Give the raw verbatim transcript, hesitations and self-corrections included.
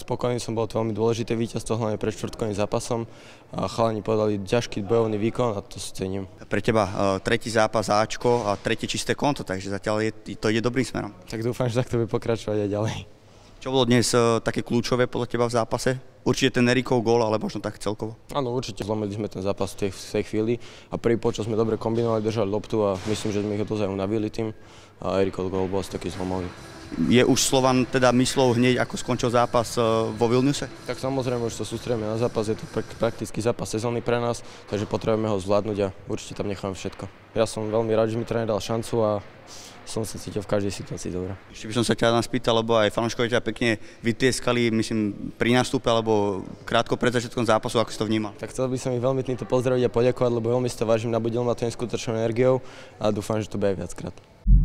spokojný som, bolo to veľmi dôležité víťazstvo, hlavne pred štvrtkovým zápasom. A chalani podali ťažký bojovný výkon a to si cením. Pre teba uh, tretí zápas Ačko a tretie čisté konto, takže zatiaľ je, to ide dobrým smerom. Tak dúfam, že takto bude pokračovať aj ďalej. Čo bolo dnes uh, také kľúčové podľa teba v zápase? Určite ten Erikov gól, ale možno tak celkovo. Áno, určite zlomili sme ten zápas v tej, v tej chvíli a prvý počas sme dobre kombinovali, držali loptu a myslím, že sme ich dozaj unavili tým a Erikov gól bol asi taký zlomový. Je už Slovan teda myslou hneď, ako skončil zápas vo Vilniuse? Tak samozrejme, už sa sústredíme na zápas, je to prakticky zápas sezóny pre nás, takže potrebujeme ho zvládnuť a určite tam necháme všetko. Ja som veľmi rád, že mi tréner dal šancu a som sa cítil v každej situácii dobre. Ešte by som sa ťa nás pýtal, lebo aj fanúšikovia ťa pekne vytieskali, myslím, pri nástupe alebo krátko pred začiatkom zápasu, ako si to vnímal? Tak chcel by som ich veľmi týmto pozdraviť a poďakovať, lebo veľmi si to vážim, nabudil ma to neskutočnou energiou a dúfam, že to bude aj viackrát.